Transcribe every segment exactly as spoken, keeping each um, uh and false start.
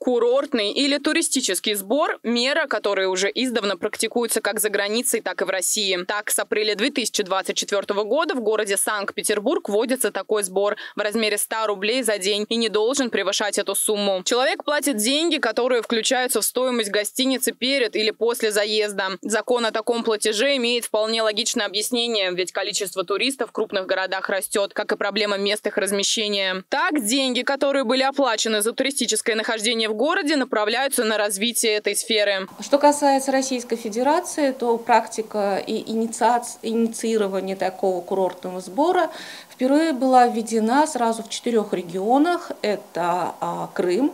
Курортный или туристический сбор – мера, которая уже издавна практикуется как за границей, так и в России. Так, с апреля две тысячи двадцать четвёртого года в городе Санкт-Петербург вводится такой сбор в размере ста рублей за день и не должен превышать эту сумму. Человек платит деньги, которые включаются в стоимость гостиницы перед или после заезда. Закон о таком платеже имеет вполне логичное объяснение, ведь количество туристов в крупных городах растет, как и проблема мест их размещения. Так, деньги, которые были оплачены за туристическое нахождение в городе, направляются на развитие этой сферы. Что касается Российской Федерации, то практика и инициирование такого курортного сбора впервые была введена сразу в четырех регионах. Это Крым,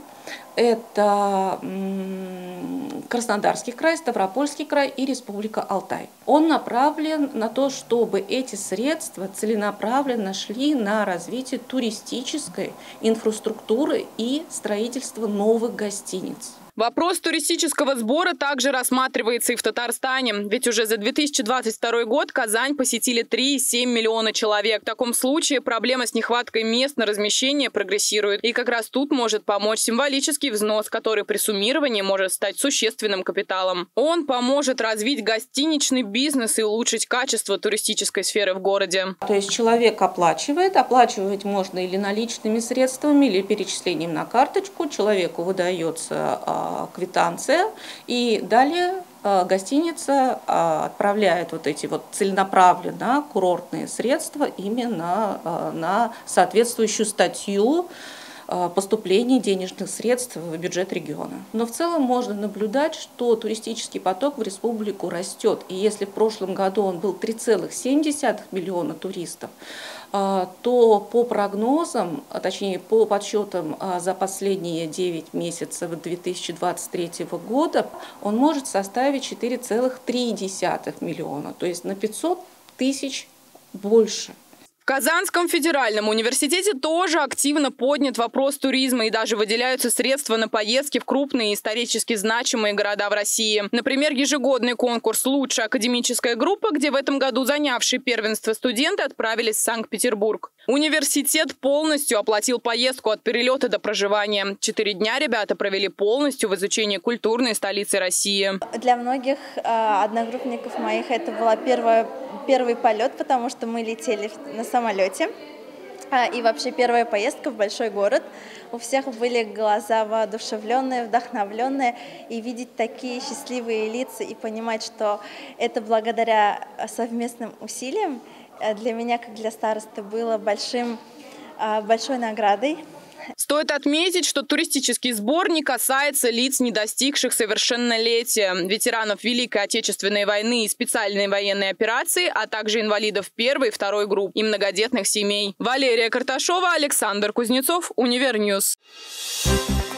это Краснодарский край, Ставропольский край и Республика Алтай. Он направлен на то, чтобы эти средства целенаправленно шли на развитие туристической инфраструктуры и строительство новых гостиниц. Вопрос туристического сбора также рассматривается и в Татарстане. Ведь уже за две тысячи двадцать второй год Казань посетили три и семь десятых миллиона человек. В таком случае проблема с нехваткой мест на размещение прогрессирует. И как раз тут может помочь символический взнос, который при суммировании может стать существенным капиталом. Он поможет развить гостиничный бизнес и улучшить качество туристической сферы в городе. То есть человек оплачивает, оплачивать можно или наличными средствами, или перечислением на карточку. Человеку выдается квитанция, и далее гостиница отправляет вот эти вот целенаправленно курортные средства именно на соответствующую статью поступлений денежных средств в бюджет региона. Но в целом можно наблюдать, что туристический поток в республику растет. И если в прошлом году он был три целых семь десятых миллиона туристов, то по прогнозам, а точнее по подсчетам за последние девять месяцев две тысячи двадцать третьего года, он может составить четыре целых три десятых миллиона, то есть на пятьсот тысяч больше. В Казанском федеральном университете тоже активно поднят вопрос туризма, и даже выделяются средства на поездки в крупные исторически значимые города в России. Например, ежегодный конкурс «Лучшая академическая группа», где в этом году занявшие первенство студенты отправились в Санкт-Петербург. Университет полностью оплатил поездку от перелета до проживания. Четыре дня ребята провели полностью в изучении культурной столицы России. Для многих э, одногруппников моих это была первая, первый полет, потому что мы летели на самолете. И вообще первая поездка в большой город. У всех были глаза воодушевленные, вдохновленные. И видеть такие счастливые лица и понимать, что это благодаря совместным усилиям, для меня, как для старосты, было большим, большой наградой. Стоит отметить, что туристический сбор не касается лиц, не достигших совершеннолетия, ветеранов Великой Отечественной войны и специальной военной операции, а также инвалидов первой и второй групп и многодетных семей. Валерия Карташова, Александр Кузнецов, Универньюз.